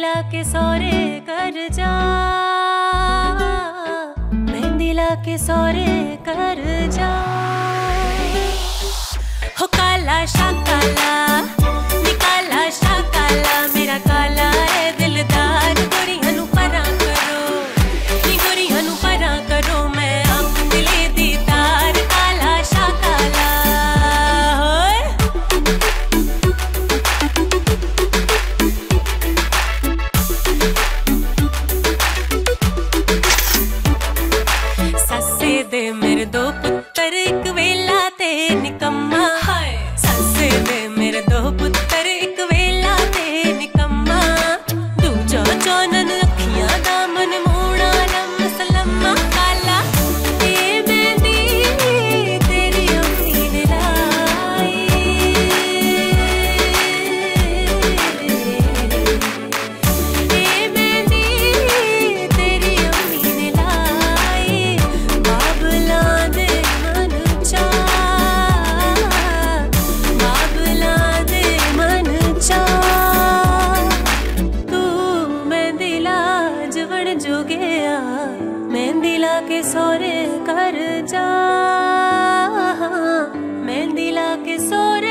ला के सौरे कर जा, मेहंदी ला के सौरे कर जा। हो काला शाकाला निकाला शाकाला, मेरा काला है दिलदार। गोरियां नू परा करो नी, गोरियां नू परा करो, मैं आप दिले दी तार। काला शाकाला सस्से दे मेरे दो पुत्तर, एक वेला ते निकम्मा। सस्से दे मेरे दो पुत्तर, एक वेला ते निकम्मा। दूजा चौनन अखियां दामन मूड़ा लम सलम्मा। काला ए मेहंदी तेरी अम्मी ने लाई, ए मेहंदी तेरी अम्मी ने लाई। बाबला दे मन चा, बाबला दे मन चा। तू मेहंदी ला जवड़ जो गया, मेहंदी ला के सौरे कर जा, मेहंदी ला के सौरे